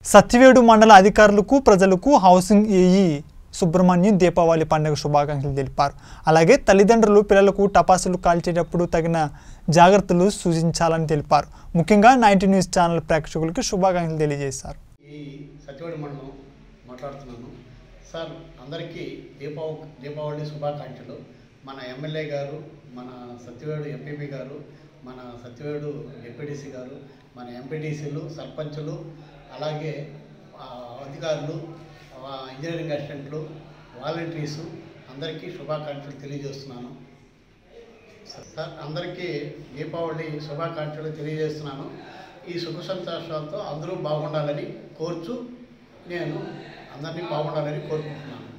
సత్యవేడు మండల అధికారులకు ప్రజలకు హౌసింగ్ ఏఈ సుబ్రహ్మణ్యం దీపావళి పండుగ శుభాకాంక్షలు తెలిపారు. అలాగే తల్లిదండ్రులు పిల్లలకు టపాసులు కాల్చేటప్పుడు తగిన జాగ్రత్తలు సూచించాలని తెలిపారు. ముఖ్యంగా 90 న్యూస్ ఛానల్ ప్రేక్షకులకు శుభాకాంక్షలు తెలియజేశారు. ఈ సత్యవేడు మండలం మాట్లాడుతున్నాను సార్. అందరికీ దీపావళి శుభాకాంక్షలు. మన ఎమ్మెల్యే గారు, మన సత్యవేడు ఎంపీపీ గారు, మన సత్యవేడు డిప్యూటీసీ గారు, మన ఎంపీటీసీలు, సర్పంచులు, అలాగే అధికారులు, ఇంజనీరింగ్ అసిస్టెంట్లు, వాలంటీర్సు అందరికీ శుభాకాంక్షలు తెలియజేస్తున్నాను సార్. అందరికీ దీపావళి శుభాకాంక్షలు తెలియజేస్తున్నాను. ఈ సుఖ సంతోషాలతో అందరూ బాగుండాలని కోరుచు నేను అందరినీ బాగుండాలని కోరుకుంటున్నాను.